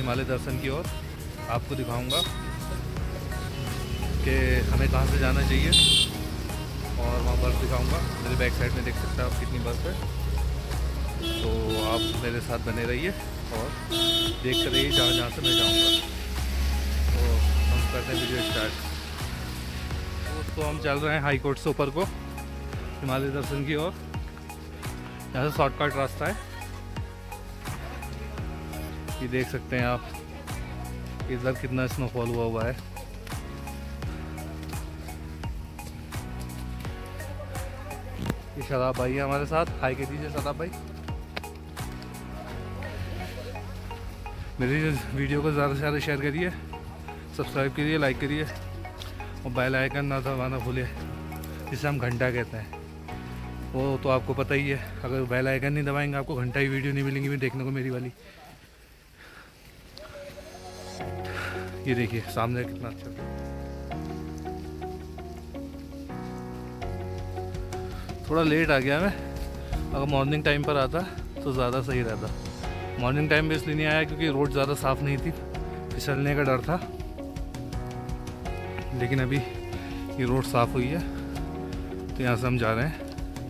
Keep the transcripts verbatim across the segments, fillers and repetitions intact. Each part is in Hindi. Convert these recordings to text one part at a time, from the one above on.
हिमालय दर्शन की ओर आपको दिखाऊंगा कि हमें कहाँ से जाना चाहिए, और वहाँ बर्फ़ दिखाऊंगा। मेरे बैक साइड में देख सकते हैं आप कितनी बर्फ़ है। तो आप मेरे साथ बने रहिए और देखते रहिए जहाँ जहाँ से मैं जाऊँगा। तो हम करते हैं वीडियो स्टार्ट। तो हम चल रहे हैं हाई कोर्ट से ऊपर को हिमालय दर्शन की ओर। यहाँ से शॉर्टकट रास्ता है, ये देख सकते हैं आप। इधर कितना स्नोफॉल हुआ हुआ है। ये शराब भाई है हमारे साथ, हाई के दीजिए शराब भाई। मेरी वीडियो को ज़्यादा से ज़्यादा शेयर करिए, सब्सक्राइब करिए, लाइक करिए और बेल आइकन ना दबाना भूलिए, जिसे हम घंटा कहते हैं। वो तो आपको पता ही है, अगर बेल आइकन नहीं दबाएंगे आपको घंटा ही वीडियो नहीं मिलेंगी देखने को मेरी वाली। ये देखिए सामने कितना अच्छा। थोड़ा लेट आ गया मैं, अगर मॉर्निंग टाइम पर आता तो ज़्यादा सही रहता। मॉर्निंग टाइम में इसलिए नहीं आया क्योंकि रोड ज़्यादा साफ़ नहीं थी, फिसलने का डर था। लेकिन अभी ये रोड साफ़ हुई है तो यहाँ से हम जा रहे हैं।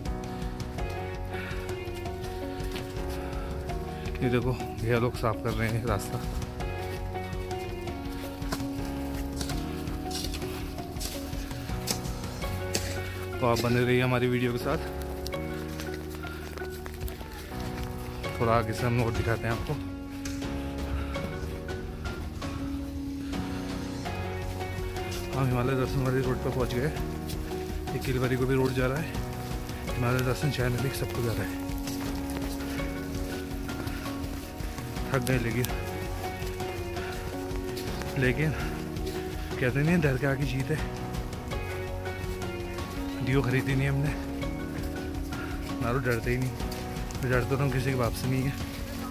ये देखो भैया लोग साफ़ कर रहे हैं रास्ता। तो आप बने रहिए हमारी वीडियो के साथ। थोड़ा आगे से हम रोड दिखाते हैं आपको। हम हिमालय दर्शन वाली रोड पर पहुंच गए। ये किलवरी को भी रोड जा रहा है, हिमालय दर्शन चैनल भी सबको जा रहा है। थक गए लेकिन लेकिन कहते नहीं डर के आगे जीत है। डियो खरीदी नहीं हमने, ना तो डरते ही नहीं। तो डरते तो हम किसी की वापसी नहीं है।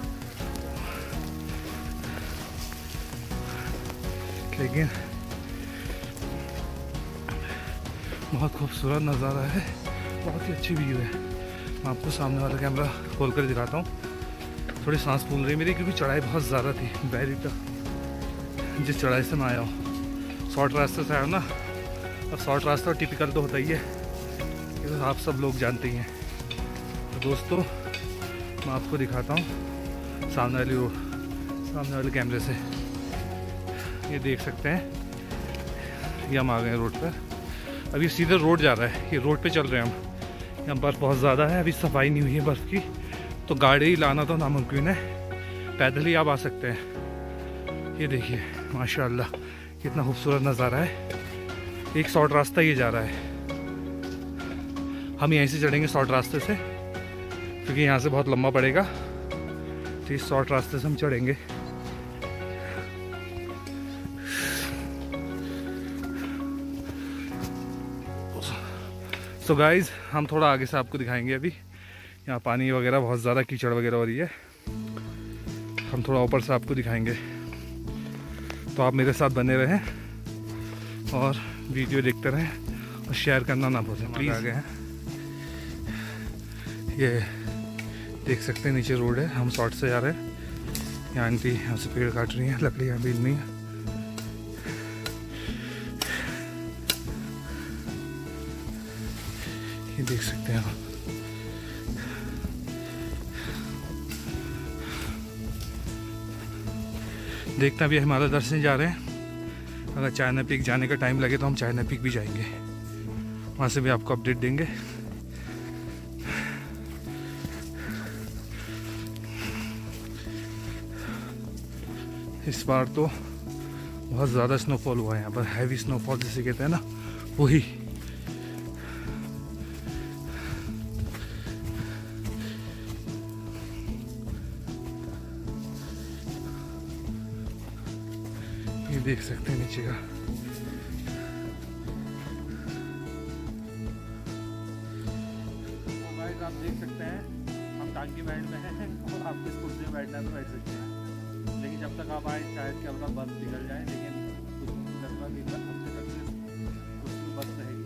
लेकिन बहुत खूबसूरत नज़ारा है, बहुत ही अच्छी व्यू है। मैं आपको सामने वाला कैमरा खोल कर दिखाता हूँ। थोड़ी सांस फूल रही है मेरी क्योंकि चढ़ाई बहुत ज़्यादा थी। बैरी तक जिस चढ़ाई से मैं आया हूँ, शॉर्ट रास्ते से आया हूँ ना। और शॉर्ट रास्ता टिपिकल तो होता ही है, ये तो आप सब लोग जानते ही हैं। तो दोस्तों मैं आपको दिखाता हूँ सामने वाली रोड, सामने वाले कैमरे से। ये देख सकते हैं, ये हम आ गए रोड पर। अब ये सीधे रोड जा रहा है, ये रोड पे चल रहे हैं हम। यहाँ बर्फ़ बहुत ज़्यादा है, अभी सफाई नहीं हुई है बर्फ़ की, तो गाड़ी लाना तो नामुमकिन है। पैदल ही आप आ सकते हैं। ये देखिए माशाल्लाह कितना खूबसूरत नज़ारा है। एक शॉर्ट रास्ता ये जा रहा है, हम यहीं से चढ़ेंगे शॉर्ट रास्ते से क्योंकि यहाँ से बहुत लंबा पड़ेगा। तो इस शॉर्ट रास्ते से हम चढ़ेंगे। तो गाइज हम थोड़ा आगे से आपको दिखाएंगे। अभी यहाँ पानी वगैरह बहुत ज़्यादा कीचड़ वगैरह हो रही है, हम थोड़ा ऊपर से आपको दिखाएंगे। तो आप मेरे साथ बने रहें और वीडियो देखते रहें और शेयर करना ना भूलें प्लीज़। आ गए हैं, ये देख सकते हैं नीचे रोड है, हम शॉर्ट से जा रहे हैं। यहाँ आंटी यहाँ से पेड़ काट रही हैं, लकड़ियाँ बीन रही हैं। ये देख सकते हैं आप। देखते हैं अभी हिमालय दर्शन जा रहे हैं। अगर चाइना पीक जाने का टाइम लगे तो हम चाइना पीक भी जाएंगे, वहाँ से भी आपको अपडेट देंगे। इस बार तो बहुत ज़्यादा स्नोफॉल हुआ है यहाँ पर, हैवी स्नोफॉल जिसे कहते हैं ना, वही। ये देख सकते हैं नीचे का। गाइस आप देख सकते हैं हम टांगी बैंड में हैं और आपको इस कुर्सी में बैठना तो बैठ सकते हैं। लेकिन जब तक आप आए शायद क्या पता बर्फ निकल जाए, लेकिन कुछ दस बारह हफ्ते तक कुछ बर्फ रहेगी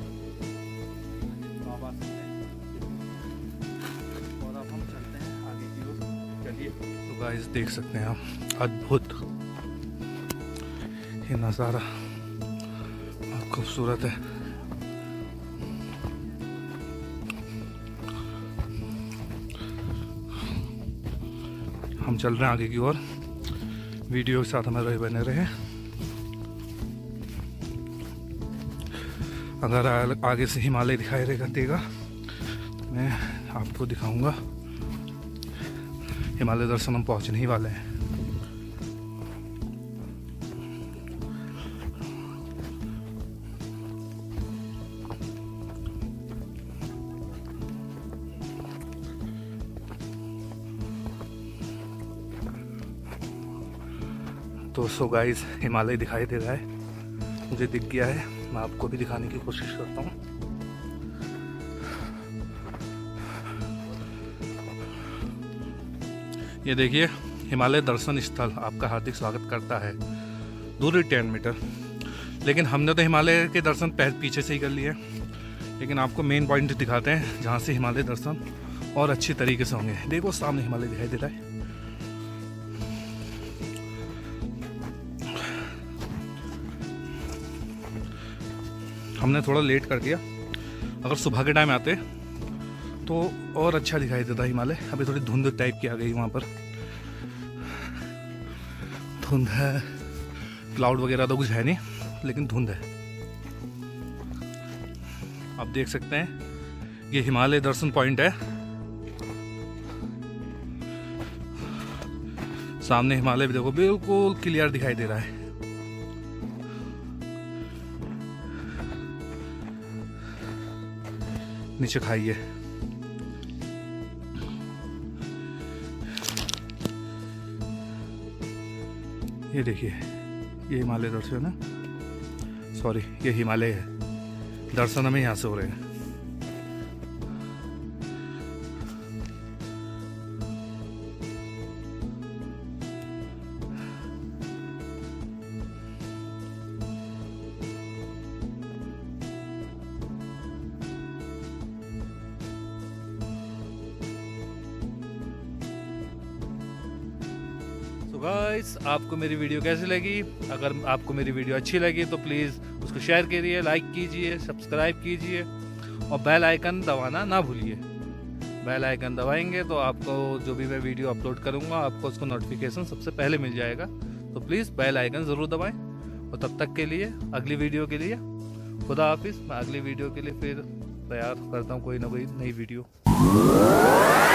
तो आप आ सकते हैं। और अब हम चलते हैं आगे की ओर, चलिए। तो गाइस देख सकते हैं आप अद्भुत ये नज़ारा बहुत खूबसूरत है। हम चल रहे हैं आगे की ओर, वीडियो के साथ हमारे बने रहे। अगर आगे से हिमालय दिखाई देगा देगा तो मैं आपको दिखाऊंगा। हिमालय दर्शन हम पहुंचने ही वाले हैं। तो सो गाइस, हिमालय दिखाई दे रहा है, मुझे दिख गया है। मैं आपको भी दिखाने की कोशिश करता हूँ। ये देखिए, हिमालय दर्शन स्थल आपका हार्दिक स्वागत करता है। दूरी टेन मीटर, लेकिन हमने तो हिमालय के दर्शन पैर पीछे से ही कर लिए, लेकिन आपको मेन पॉइंट दिखाते हैं जहाँ से हिमालय दर्शन और अच्छी तरीके से होंगे। देखो सामने हिमालय दिखाई दे रहा है। हमने थोड़ा लेट कर दिया, अगर सुबह के टाइम आते तो और अच्छा दिखाई देता हिमालय। अभी थोड़ी धुंध टाइप की आ गई वहाँ पर, धुंध है, क्लाउड वगैरह तो कुछ है नहीं, लेकिन धुंध है। आप देख सकते हैं ये हिमालय दर्शन पॉइंट है। सामने हिमालय भी देखो बिल्कुल क्लियर दिखाई दे रहा है। नीचे खाइए, ये देखिए, ये हिमालय दर्शन है। सॉरी, ये हिमालय है। दर्शन हमें यहाँ से हो रहे हैं। गाइस, आपको मेरी वीडियो कैसी लगी? अगर आपको मेरी वीडियो अच्छी लगी तो प्लीज़ उसको शेयर करिए, लाइक कीजिए, सब्सक्राइब कीजिए और बेल आइकन दबाना ना भूलिए। बेल आइकन दबाएंगे तो आपको जो भी मैं वीडियो अपलोड करूंगा आपको उसको नोटिफिकेशन सबसे पहले मिल जाएगा। तो प्लीज़ बेल आइकन ज़रूर दबाएं। और तब तक के लिए, अगली वीडियो के लिए खुदा हाफिज़। मैं अगली वीडियो के लिए फिर तैयार करता हूँ कोई ना कोई नई वीडियो।